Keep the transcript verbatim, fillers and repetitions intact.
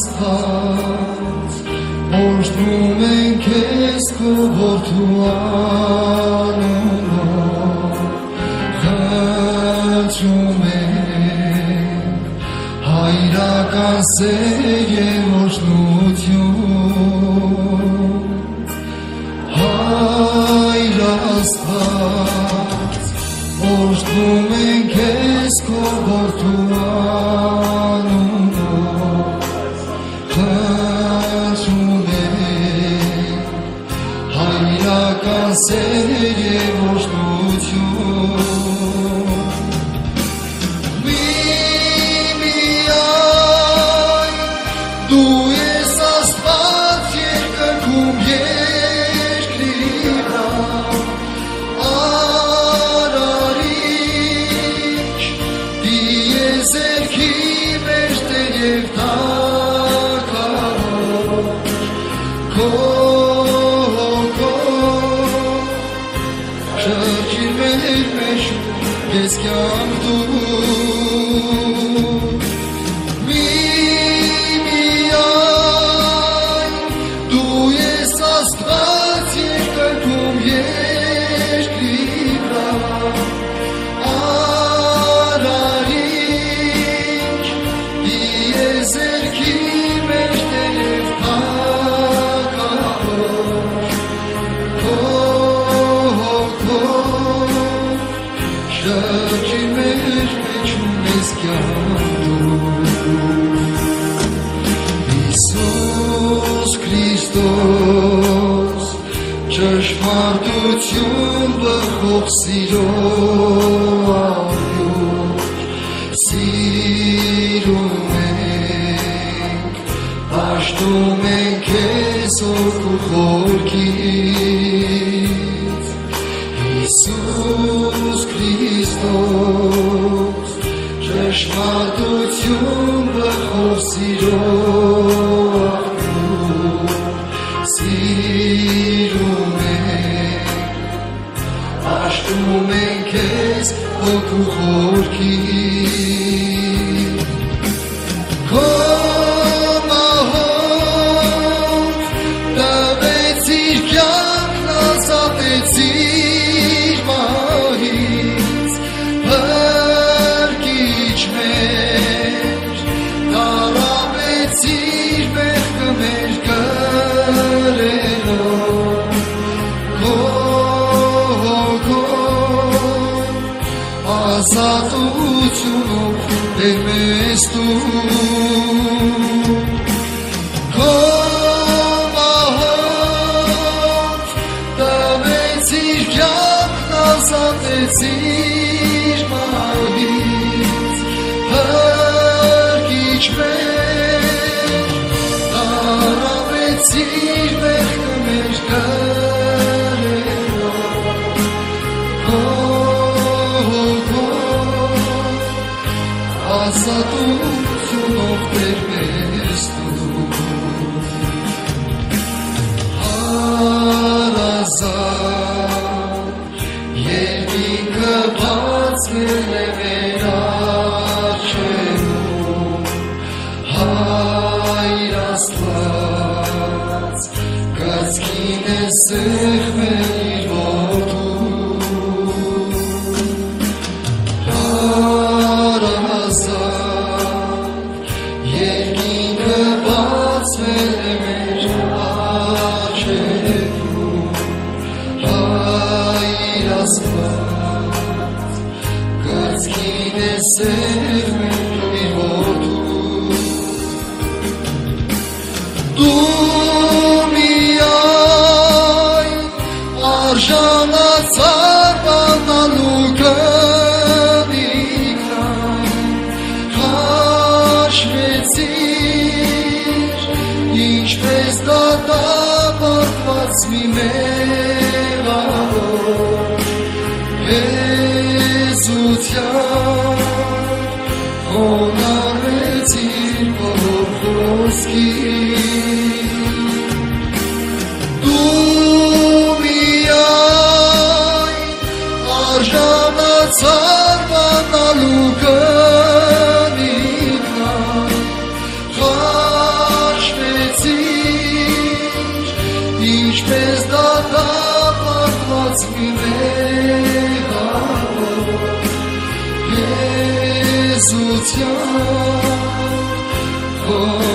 Աստված, օրհնում ենք քեզ քո որդու անունով, խնդրում ենք հայրական սեր և օրհնություն, Հայր Աստված, օրհնում ենք քեզ քո որդու անունով, խնդրում ենք հայրական սեր և օրհնություն, միմիայն դու ես Աստված երկրքում երկրի վրա, արարիչ, դիեզերքի մեջ Տեր և թագավոր, քո հոգով շրջիր մեր մեջ ես կյանք դու, միմիայն դու ես Աստված երկրքում երկրի վրա, արարիչ, դիեզերքի մեջ Տեր և թագավոր, քո հոգով շրջիր մեր մեջ ես կյանք դու, Հիսուս Քրիստոս, ճշմարտություն բխող սիրո աղյուր, սիրում ենք, պաշտում ենք քեզ օգու խորքից, Հիսուս Քրիստոս, ճշմարտություն բխող սիրո աղյուր, սիրում ենք, պաշտում ենք քեզ օգու խորքից, քո մահով տվեցիր կյանքն, ազատեցիր մահից, փրկիչ մեր, տարավեցիր մեղքը մեր կրելով, քո հոգով ազատությունով Տեր մեզ տուր, քո մահով տվեցիր կյանքն, ազատեցիր մահից, փրկիչ մեր, տարավեցիր մեղքը մեր կրելով, քո հոգով ազատությունով Տեր մեզ տուր, հարազատ երկինքը բացվել է մեր առջևում, Հայր Աստված, կրծքին է սեղմել իր որդու, հարազատ երկինքը բացվել է մեր առջևում, Հայր Աստված, կրծքին է սեղմել իր որդու, դու միայն արժանացար բանալու կնիկնան, հաշվեցիր, ինչպես դատապարտված մի մեղավոր, հեզության խոնարհեցիր բոլոր խոսքին, դու միայն արժանացար բանալու կնիկնան, ինչպես դատապարտված մի մեղավոր Եզության